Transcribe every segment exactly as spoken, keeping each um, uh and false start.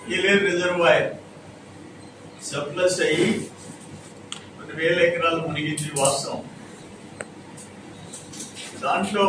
Yeleru reservoir surplus అయ్యి కొన్ని వేల ఎకరాలు మునిగించి వాస్తవం. దాంట్లో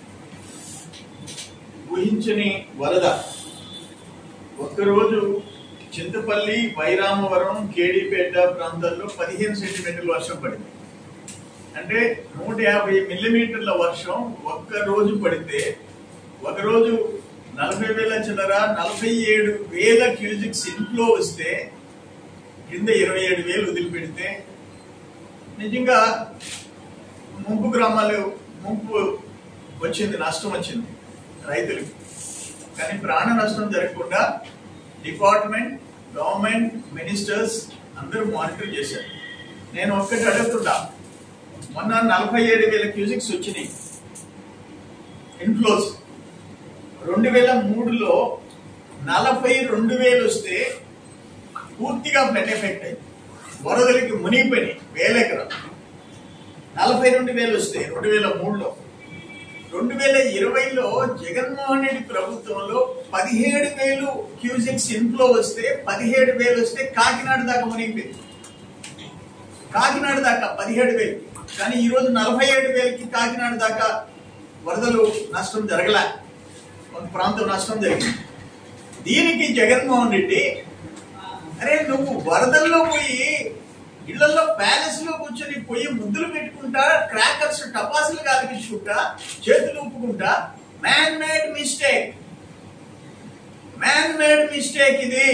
ఊహించని వరద. ఒక్కరోజు చింతపల్లి, వైరామవరం, కేడీపేట ప్రాంతాల్లో పదిహేను సెంటీమీటర్ల వర్షం పడింది. అంటే నూట యాభై మిల్లీమీటర్ల వర్షం ఒక్క రోజు పడితే, ఒకరోజు నలభై వేల చిల్లర నలభై ఏడు వేల క్యూజిక్స్ ఇన్ఫ్లో వస్తే, కింద ఇరవై ఏడు వేలు వదిలిపెడితే నిజంగా ముంపు గ్రామాలు ముంపు వచ్చింది, నష్టం వచ్చింది రైతులకి. కానీ ప్రాణ నష్టం జరగకుండా డిపార్ట్మెంట్, గవర్నమెంట్, మినిస్టర్స్ అందరూ మానిటర్ చేశారు. నేను ఒక్కటి అడుగుతున్నా, మొన్న నలభై ఏడు వేల క్యూజిక్స్ వచ్చినాయి ఇన్ఫ్లోస్. రెండు వేల మూడులో నలభై రెండు వేలు వస్తే పూర్తిగా ఫ్లడ్ ఎఫెక్ట్ అయింది, వరదలకి మునిగిపోయినాయి వేల ఎకరాలు. నలభై రెండు వేలు వస్తే రెండు వేల మూడులో రెండు వేల ఇరవైలో జగన్మోహన్ రెడ్డి ప్రభుత్వంలో పదిహేడు వేలు క్యూజిక్స్ ఇన్ఫ్లో వస్తే పదిహేడు వేలు వస్తే కాకినాడ దాకా మునిగిపోయింది. కాకినాడ దాకా పదిహేడు వేలు. కానీ ఈ రోజు నలభై ఏడు వేలకి కాకినాడ దాకా వరదలు నష్టం జరగలే, కొంత ప్రాంతం నష్టం జరిగింది. దీనికి జగన్మోహన్ రెడ్డి, అరే నువ్వు వరదల్లో పోయి ఇళ్లలో ప్యాలెస్ లో కూర్చొని పోయి ముద్దులు పెట్టుకుంటా, క్రాకర్స్ టపాసులు కాల్పించుకుంటా, చేతులు ఊపుకుంటా, man made mistake man made mistake ఇది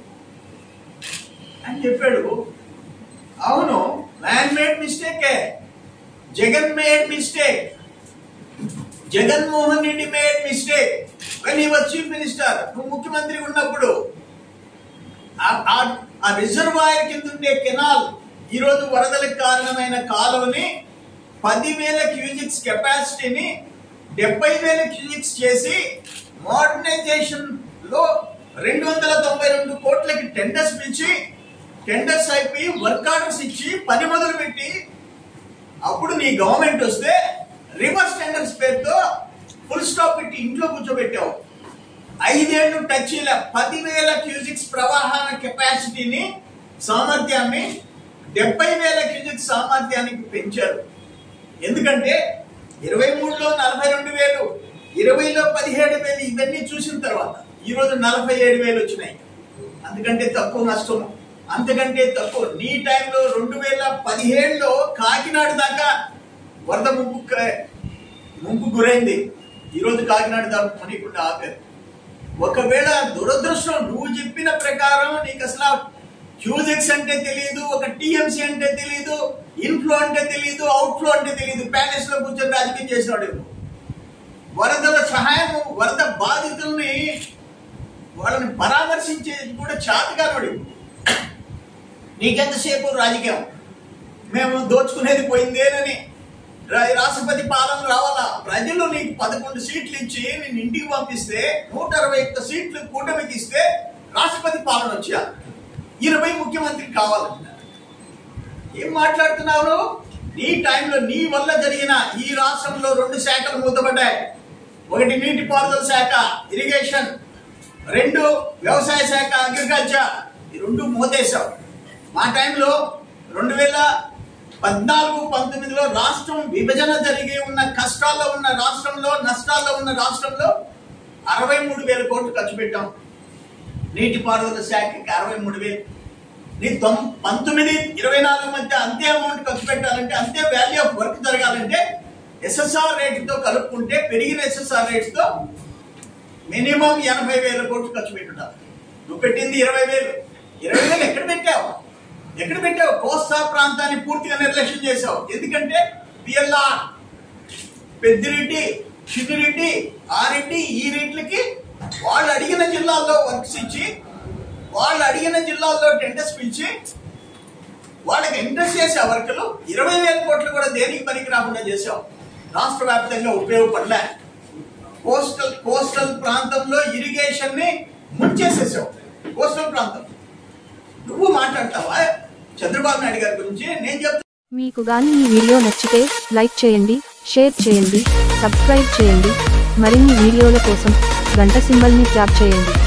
అని చెప్పాడు. అవును, మ్యాన్ మేడ్ మిస్టేకే. Jagan made mistake. Jaganmohan Reddy made mistake when he was chief minister. నువ్వు ముఖ్యమంత్రి ఉన్నప్పుడు ఆ రిజర్వాయర్ కింద ఉండే కెనాల్, ఈ రోజు వరదలకు కారణమైన కాలువని పదివేల క్యూజిక్స్ కెపాసిటీని డెబ్బై వేల క్యూజిక్స్ చేసి మోడర్నైజేషన్ లో రెండు వందల తొంభై రెండు కోట్లకి టెండర్స్ పిలిచి, టెండర్స్ అయిపోయి వర్క్ ఆర్డర్స్ ఇచ్చి పని మొదలు పెట్టి, అప్పుడు నీ గవర్నమెంట్ వస్తే రివర్స్ టెండర్స్ పేరుతో ఫుల్ స్టాప్ పెట్టి ఇంట్లో కూర్చోబెట్టావు. ఐదేళ్లు టచ్ ఇలా పదివేల క్యూజిక్స్ ప్రవాహన కెపాసిటీని, సామర్థ్యాన్ని డెబ్బై వేల క్యూజిక్స్ సామర్థ్యానికి పెంచారు. ఎందుకంటే ఇరవై మూడులో నలభై రెండు వేలు, ఇరవైలో పదిహేడు వేలు ఇవన్నీ చూసిన తర్వాత ఈ రోజు నలభై ఏడు వేలు వచ్చినాయి. అందుకంటే తక్కువ నష్టం, అంతకంటే తక్కువ. నీ టైంలో రెండు వేల పదిహేడులో కాకినాడ దాకా వరద ముంపు ముంపు గురైంది. ఈ రోజు కాకినాడ దాకా మునికుండా ఆపారు. ఒకవేళ దురదృష్టం నువ్వు చెప్పిన ప్రకారం నీకు అసలు క్యూజిక్స్ అంటే తెలియదు, ఒక టీఎంసీ అంటే తెలియదు, ఇన్ఫ్లో అంటే తెలియదు, అవుట్ఫ్లో అంటే తెలియదు, ప్యాలెస్ లో కూర్చొని రాజకీయం చేసినాడు. వరదల సహాయం, వరద బాధితుల్ని వాళ్ళని పరామర్శించేది కూడా చాతగానోడు. నీకెంతసేపు రాజకీయం, మేము దోచుకునేది పోయిందేనని. రాష్ట్రపతి పాలన రావాలా? ప్రజలు నీకు పదకొండు సీట్లు ఇచ్చి నేను ఇంటికి పంపిస్తే, నూట అరవై ఒక్క సీట్లు కూటమికి ఇస్తే రాష్ట్రపతి పాలన వచ్చా, ఇరవై ముఖ్యమంత్రి కావాలంటున్నారు. ఏం మాట్లాడుతున్నావు? నీ టైంలో నీ వల్ల జరిగిన ఈ రాష్ట్రంలో రెండు శాఖలు మూతపడ్డాయి. ఒకటి నీటిపారుదల శాఖ, ఇరిగేషన్, రెండు వ్యవసాయ శాఖ, అగ్రికల్చర్. ఈ రెండు మూతేశావు. మా టైంలో రెండు వేల పద్నాలుగు పంతొమ్మిదిలో రాష్ట్రం విభజన జరిగి ఉన్న కష్టాల్లో ఉన్న రాష్ట్రంలో, నష్టాల్లో ఉన్న రాష్ట్రంలో అరవై మూడు వేల కోట్లు ఖర్చు పెట్టాం. నీటిపారుదల శాఖకి అరవై మూడు వేలు. నీ తొమ్ పంతొమ్మిది ఇరవై నాలుగు మధ్య అంతే అమౌంట్ ఖర్చు పెట్టాలంటే, అంతే వాల్యూ ఆఫ్ వర్క్ జరగాలంటే ఎస్ఎస్ఆర్ రేట్తో కలుపుకుంటే, పెరిగిన ఎస్ఎస్ఆర్ రేట్స్ తో మినిమం ఎనభై వేల కోట్లు ఖర్చు పెట్టున్నారు. నువ్వు పెట్టింది ఇరవై వేలు. ఇరవై వేలు ఎక్కడ పెట్టావు? ఎక్కడ పెట్టావు? కోస్తా ప్రాంతాన్ని పూర్తిగా నిర్లక్ష్యం చేశావు. ఎందుకంటే పిఎల్ఆర్, పెద్దిరెడ్డి, చిన్నిరెడ్డి, ఆ రెడ్డి, ఈ రెడ్లకి వాళ్ళు అడిగిన జిల్లాల్లో వర్క్స్ ఇచ్చి, వాళ్ళు అడిగిన జిల్లాల్లో టెండర్స్ పిలిచి వాళ్ళకి ఇంట్రెస్ట్ చేసే వర్కులు ఇరవై వేల కోట్లు కూడా దేనికి పనికి రాకుండా చేశావు. రాష్ట్ర వ్యాప్తంగా ఉపయోగపడలే. కోస్టల్ కోస్టల్ ప్రాంతంలో ఇరిగేషన్ ని ముంచేసేసావు. కోస్టల్ ప్రాంతం నువ్వు మాట్లాడతావా చంద్రబాబు నాయుడు గారి గురించి? నేను చెప్తా. మీకు గాని ఈ వీడియో నచ్చితే లైక్ చేయండి, షేర్ చేయండి, సబ్స్క్రైబ్ చేయండి. మరిన్ని వీడియోల కోసం గంట సింబల్ ని ట్యాప్ చేయండి.